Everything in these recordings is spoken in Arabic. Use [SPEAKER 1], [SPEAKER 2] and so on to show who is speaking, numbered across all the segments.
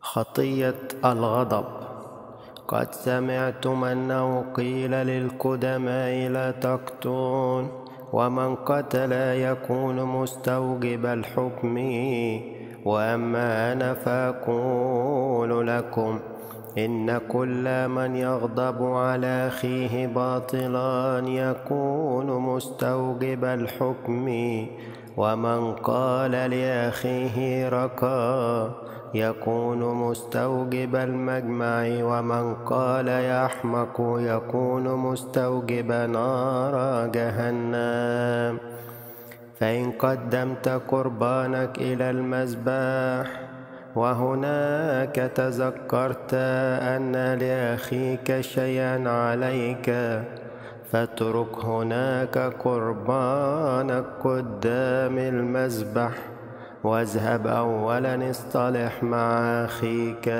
[SPEAKER 1] خطية الغضب. قد سمعتم أنه قيل للقدماء لا تقتل، ومن قتل يكون مستوجب الحكم. وأما أنا فأقول لكم إن كل من يغضب على أخيه باطلا يكون مستوجب الحكم. ومن قال لأخيه ركا يكون مستوجب المجمع، ومن قال يحمق يكون مستوجب نار جهنم. فإن قدمت قربانك إلى المذبح وهناك تذكرت أن لأخيك شيئا عليك، فاترك هناك قربانك قدام المذبح، واذهب أولا اصطلح مع أخيك،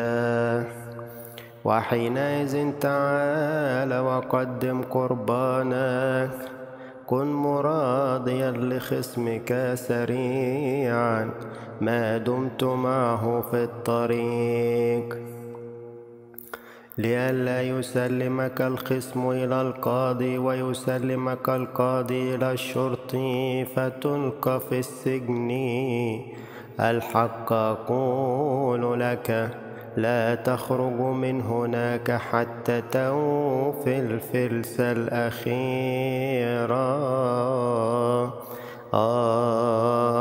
[SPEAKER 1] وحينئذ تعال وقدم قربانك. كن مراضيا لخصمك سريعا ما دمت معه في الطريق، لئلا يسلمك الخصم إلى القاضي ويسلمك القاضي إلى الشرطي فتلقى في السجن. الحق أقول لك لا تخرج من هناك حتى توفي الفلس الأخيرة.